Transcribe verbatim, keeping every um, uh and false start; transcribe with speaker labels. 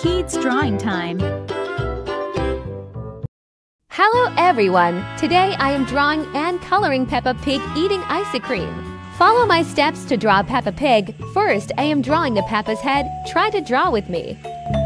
Speaker 1: Kids drawing time.
Speaker 2: Hello everyone! Today I am drawing and coloring Peppa Pig eating ice cream. Follow my steps to draw Peppa Pig. First, I am drawing the Peppa's head. Try to draw with me.